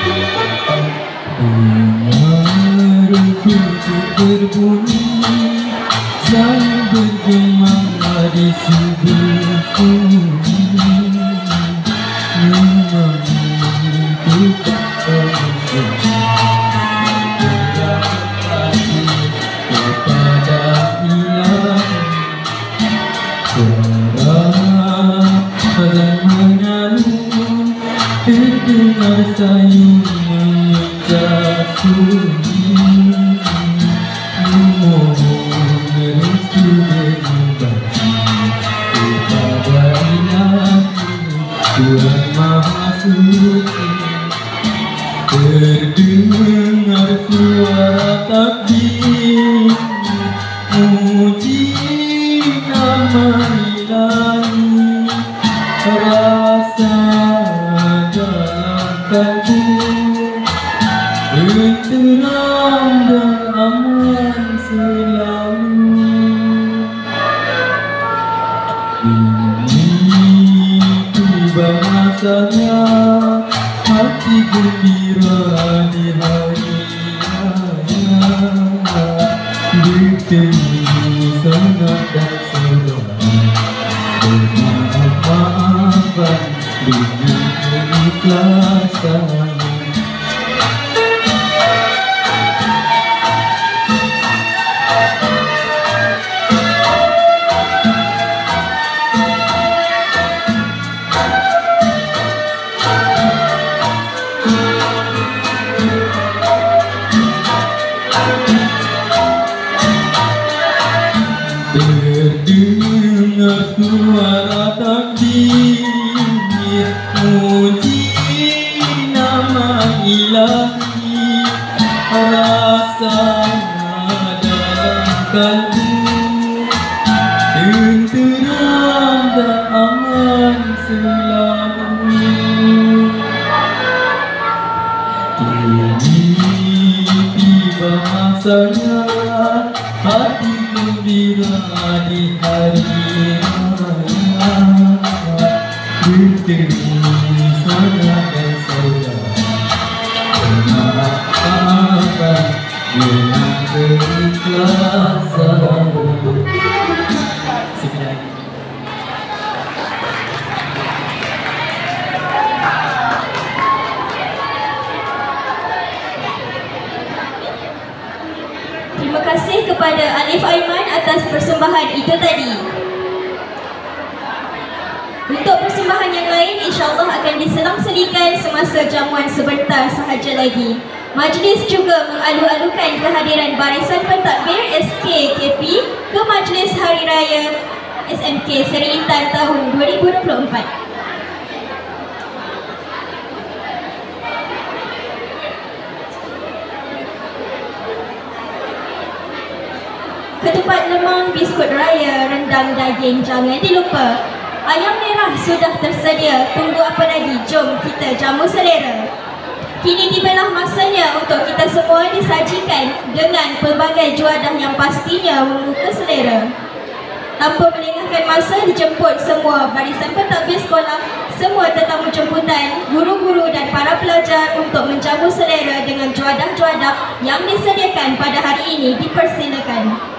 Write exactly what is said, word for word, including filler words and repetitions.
berbunyi saling bergema di sebuah sunyi memiliki kepada ilah suara azan mengalun terdengar sayung mengejar sunyi Tuhan Maha Suci, terdengar suara takbir, muji nama Ilahi, rasa dalam kalbu, tenteram dan aman selalu. Tiba masanya hati gembira di hari raya, bertemu sangat dan saudara, bermaaf-maafan dengan keikhlasan. Terdengar suara takbir, muji nama Ilahi, rasa dalam kalbu, tenteram dan aman selalu. Kini tiba masanya hati gembira di hari raya, bertemu saudara dan saudara, bermaaf-maafan dengan keikhlasan. Terima kasih kepada Alif Aiman atas persembahan itu tadi. Untuk persembahan yang lain insya-Allah akan diselang-selikan semasa jamuan sebentar sahaja lagi. Majlis juga mengalu-alukan kehadiran Barisan Pentadbir S K K P ke Majlis Hari Raya S M K Seri Intan tahun dua ribu dua puluh empat. Ketupat lemang, biskut raya, rendang daging, jangan dilupa. Ayam merah sudah tersedia, tunggu apa lagi? Jom kita jamu selera. Kini tibalah masanya untuk kita semua disajikan dengan pelbagai juadah yang pastinya membuka selera. Tanpa melengahkan masa, dijemput semua barisan pentadbir sekolah, semua tetamu jemputan, guru-guru dan para pelajar untuk menjamu selera dengan juadah-juadah yang disediakan pada hari ini. Dipersilakan.